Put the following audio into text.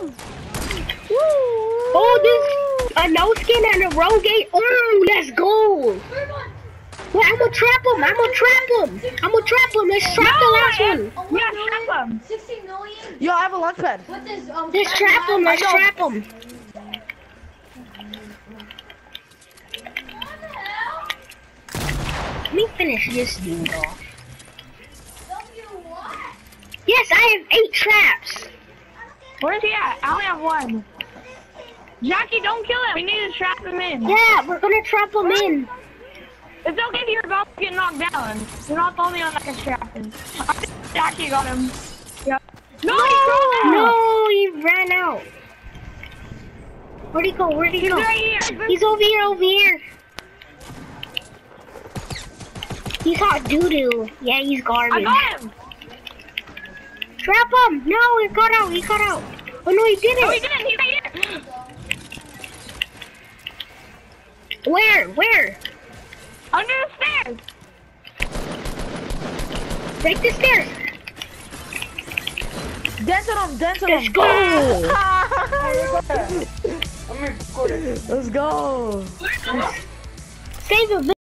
Oh, this a no skin and a Rogate. Oh, let's go. Well, I'm gonna trap him. Let's trap the last one. Yeah, trap him. 60 million. Yo, I have a launch pad. What this, Let's trap him. Let me finish this dude off. Yes, I have 8 traps. Where's he at? I only have 1. Jackie, don't kill him. We need to trap him in. Yeah, we're gonna trap him in. It's okay if you're about to get knocked down. You're not the only one that can trap him. Jackie got him. Yep. No, No, he ran out. Where'd he go? He's right here. He's over here. He's hot doo-doo. Yeah, he's I garbage. got him. Trap him! No, he got out. Oh no, he didn't. Oh, he didn't. He's right here. Where? Under the stairs. Break the stairs. Dance on him. Let's go. Let's go. Save him.